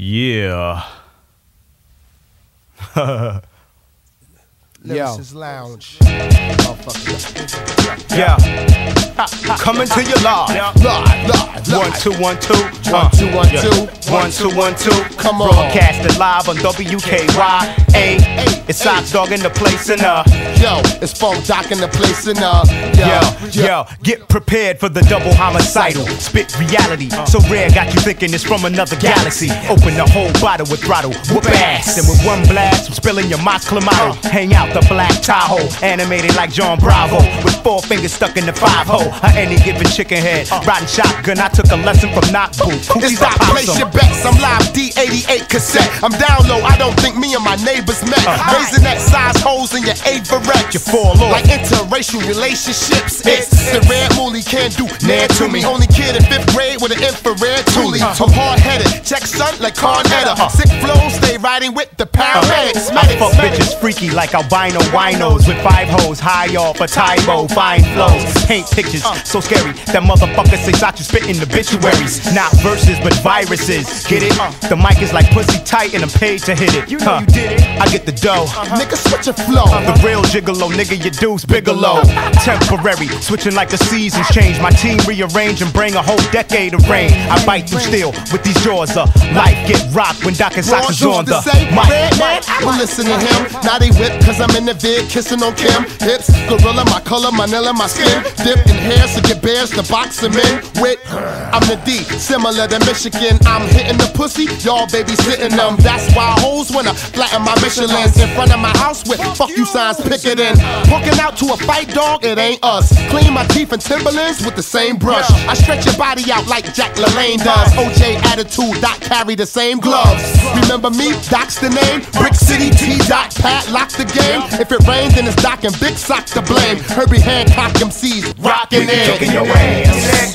Yeah. Lyricist Lounge. Yeah. Coming to your live. Live. 1 2 1 2 1 2 1 2 1 2 1 2. Come on. Broadcasted live on WKYA. It's Sox Dog in the place and Yo, it's Funk Doc in the place and Yo, get prepared for the double homicidal. Spit reality, so rare got you thinking it's from another galaxy. Open the whole bottle with throttle, whoop ass. And with one blast, I'm spilling your Mas Clamato. Hang out the black Tahoe, animated like John Bravo. With 4 fingers stuck in the 5-hole. Any given chicken head, riding shotgun, I took a lesson from Knock Boo. It's not place your bets, I'm live D88 cassette. I'm down low, I don't think me and my neighbors met. Raising that size holes in your Averette. You fall off. Like interracial relationships. It's the rare moolie can't do near to me. Only kid in 5th grade with an infrared toolie. I'm hard-headed, check son like Con Etta. Sick flow, stay riding with the paramedics. I fuck bitches freaky like albino winos with 5 hoes, high off a Tybo, fine flows, paint pictures, so scary that motherfucker say Sox you spitting obituaries, not verses but viruses. Get it? The mic is like pussy tight and I'm paid to hit it. You know you did it. I get the dough. Nigga, switch your flow. The real gigolo, nigga, your dude's Bigelow. Temporary, switching like the seasons change. My team rearrange and bring a whole decade of rain. I bite through steel with these jaws up. Life get rocked when Doc and Sox is on the mic. Man, I will listen to him. Now they whip, cause I'm in the vid, kissing on Kim. Hips, gorilla, my color, Manila, my skin. Dip in hair, so get bears to box them in with. I'm the D, similar to Michigan. I'm hitting the pussy, y'all babysitting them. That's why hoes wanna flatten my Michelins in front of my house with fuck you signs picketing. Walking out to a fight, dog, it ain't us. Clean my teeth and Timberlands with the same brush. I stretch your body out like Jack LaLanne does. OJ attitude, Doc carry the same gloves. Remember me? Doc's the name. Brick City T. Doc Pat lock the game. If it rains, then it's Doc and Big Sock to blame. Herbie Hancock MCs rockin' in. Kicking your ass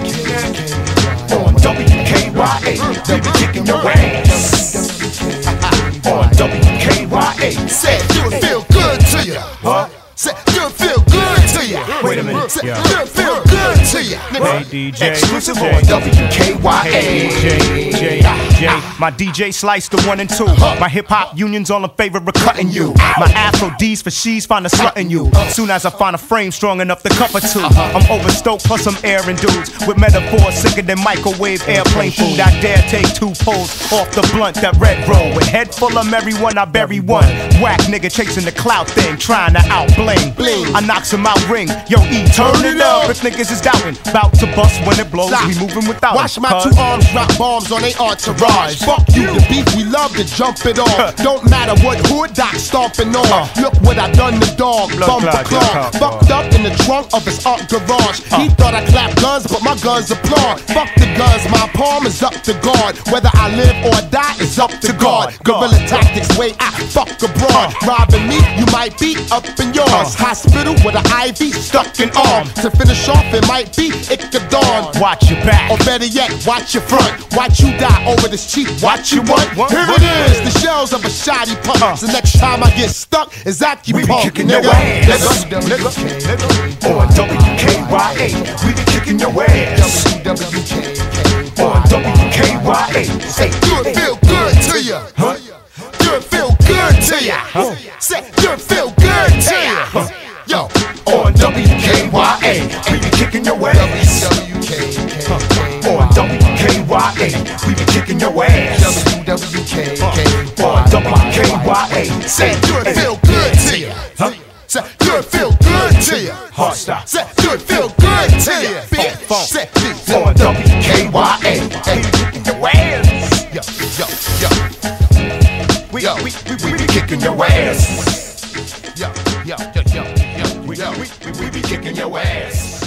on WKYA. We be kicking your ass on WKYA. Say, do it feel good to you? What? Say, do it feel good to you? Wait a minute. Say, Yeah. do it feel good to you? Hey DJ, Exclusive J. on WKYA. Hey, J. My DJ sliced the 1 and 2. My hip hop unions all in favor of cutting you. My Afro D's for she's find a slut in you. Soon as I find a frame strong enough to cover 2. I'm overstoked plus I'm airing dudes with metaphors sicker than microwave airplane food. I dare take 2 pulls off the blunt that red roll. With head full of everyone, I bury one. Whack nigga chasing the clout thing, trying to out bling. I knocks him out ring. Yo, E, turn it up. If niggas is doubting, bout to bust when it blows. We moving without. Watch my 2 arms drop bombs on they entourage. Fuck you, the beef, we love to jump it off. Don't matter what hood Doc stomping on. Look what I done to dog, bumper clog. Fucked up in the trunk of his art garage. He thought I clapped guns, but my guns applaud. Fuck the guns, my palm is up to guard. Whether I live or die, it's up to God. Guerrilla tactics, way I fuck abroad. Robbing me, you might be up in yours. Hospital with an IV stuck in arm. To finish off, it might be Icodon. Watch your back. Or better yet, watch your front. Watch you die over this cheap. Watch you want. Here it is, the shells of a shoddy pump. The next time I get stuck is at you We be punk. kicking your ass, nigga. On WKYA, we be kicking your ass. On WKYA, say, Do it feel good to you? Do it feel good to you? Say, do it feel good to you? Yo, on WKYA, we be kicking your ass. On WKYA, we be kicking your ass. On WKYA, say, do it feel good to you? Say, do it feel good to you? Hard stop. Say, do it feel good to you? Bitch, say, On WKYA, we be kicking your ass. We be kicking your ass. We be kicking your ass.